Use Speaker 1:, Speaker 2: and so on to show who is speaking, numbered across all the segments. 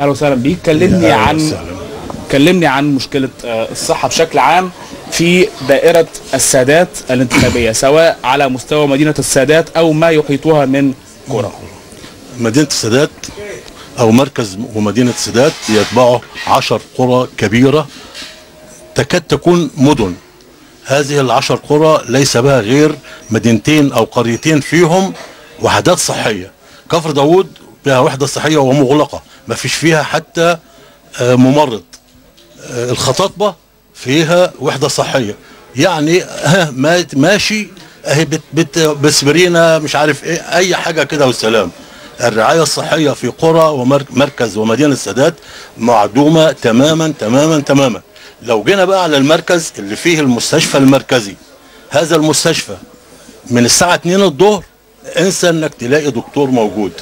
Speaker 1: اهلا وسهلا بيك. كلمني عن مشكله الصحه بشكل عام في دائره السادات الانتخابيه، سواء على مستوى مدينه السادات او ما يحيطها من قرى.
Speaker 2: مدينه السادات او مركز ومدينه السادات يتبعه 10 قرى كبيره تكاد تكون مدن. هذه ال10 قرى ليس بها غير مدينتين او قريتين فيهم وحدات صحيه. كفر داوود فيها وحده صحيه ومغلقه، ما فيش فيها حتى ممرض. الخطاطبه فيها وحده صحيه، يعني ماشي اهي بسبرينا مش عارف ايه، اي حاجه كده والسلام. الرعايه الصحيه في قرى ومركز ومدينه السادات معدومه تماما تماما تماما. لو جينا بقى على المركز اللي فيه المستشفى المركزي، هذا المستشفى من الساعه 2 الظهر انسى انك تلاقي دكتور موجود.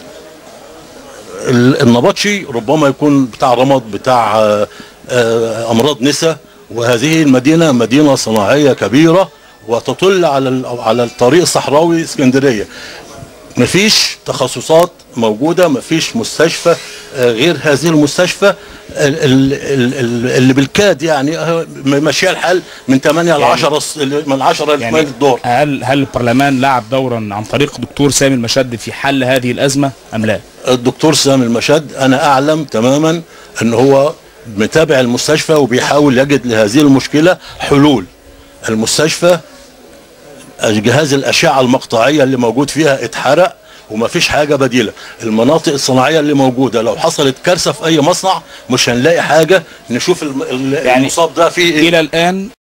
Speaker 2: النبطشي ربما يكون بتاع رمض، بتاع امراض نساء، وهذه المدينه مدينه صناعيه كبيره وتطل على الطريق الصحراوي اسكندريه. مفيش تخصصات موجوده، مفيش مستشفى غير هذه المستشفى اللي بالكاد يعني ماشيه الحال من 8 ل 10 من 10
Speaker 1: يعني
Speaker 2: الدور.
Speaker 1: هل البرلمان لعب دورا عن طريق دكتور سامي المشد في حل هذه الازمه ام لا؟
Speaker 2: الدكتور سامي المشد انا اعلم تماما ان هو متابع المستشفى وبيحاول يجد لهذه المشكله حلول. المستشفى جهاز الاشعه المقطعيه اللي موجود فيها اتحرق وما فيش حاجه بديله. المناطق الصناعيه اللي موجوده لو حصلت كارثه في اي مصنع مش هنلاقي حاجه نشوف المصاب ده فيه ايه.
Speaker 1: الى الان